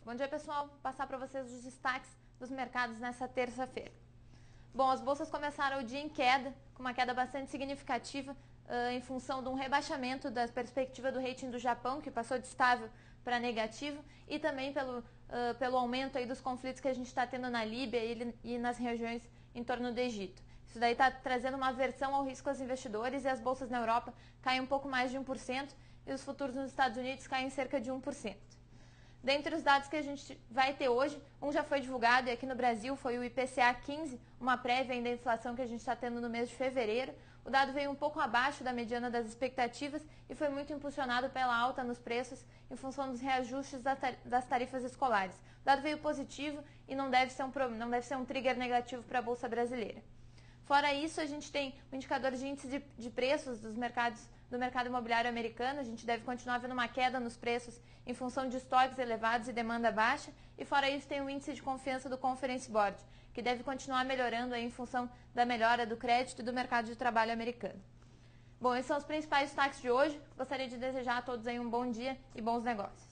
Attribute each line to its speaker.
Speaker 1: Bom dia, pessoal. Vou passar para vocês os destaques dos mercados nessa terça-feira. Bom, as bolsas começaram o dia em queda, com uma queda bastante significativa em função de um rebaixamento da perspectiva do rating do Japão, que passou de estável para negativo, e também pelo aumento aí dos conflitos que a gente está tendo na Líbia e nas regiões em torno do Egito. Isso daí está trazendo uma aversão ao risco aos investidores e as bolsas na Europa caem um pouco mais de 1% e os futuros nos Estados Unidos caem cerca de 1%. Dentre os dados que a gente vai ter hoje, um já foi divulgado e aqui no Brasil foi o IPCA 15, uma prévia ainda da inflação que a gente está tendo no mês de fevereiro. O dado veio um pouco abaixo da mediana das expectativas e foi muito impulsionado pela alta nos preços em função dos reajustes das tarifas escolares. O dado veio positivo e não deve ser um trigger negativo para a Bolsa Brasileira. Fora isso, a gente tem o indicador de índice de preços do mercado imobiliário americano. A gente deve continuar vendo uma queda nos preços em função de estoques elevados e demanda baixa. E fora isso, tem o índice de confiança do Conference Board, que deve continuar melhorando aí em função da melhora do crédito e do mercado de trabalho americano. Bom, esses são os principais destaques de hoje. Gostaria de desejar a todos aí um bom dia e bons negócios.